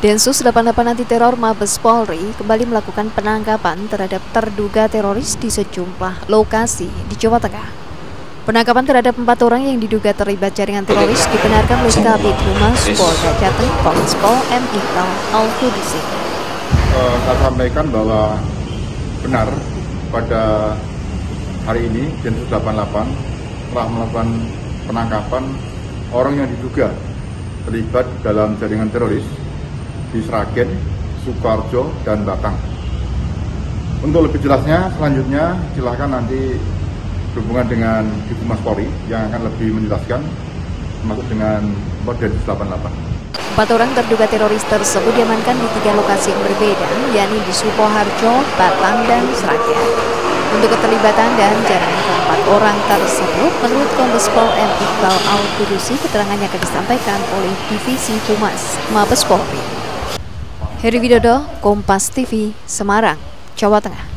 Densus 88 Anti Teror Mabes Polri kembali melakukan penangkapan terhadap terduga teroris di sejumlah lokasi di Jawa Tengah. Penangkapan terhadap 4 orang yang diduga terlibat jaringan teroris dibenarkan oleh Kabid Humas Polda Jateng Kombes Pol M. Iqbal Al-Qudsi. Saya sampaikan bahwa benar pada hari ini Densus 88 telah melakukan penangkapan orang yang diduga terlibat dalam jaringan teroris di Sragen, Sukoharjo, dan Batang. Untuk lebih jelasnya, selanjutnya silakan nanti berhubungan dengan Humas Polri yang akan lebih menjelaskan, termasuk dengan Densus 88. 4 orang terduga teroris tersebut diamankan di 3 lokasi yang berbeda, yakni di Sukoharjo, Batang, dan Sragen. Untuk keterlibatan dan jaringan keempat orang tersebut, menurut Kombes Pol M. Iqbal Al-Qudsi, keterangannya akan disampaikan oleh Divisi Humas Mabes Polri. Heri Widodo, Kompas TV, Semarang, Jawa Tengah.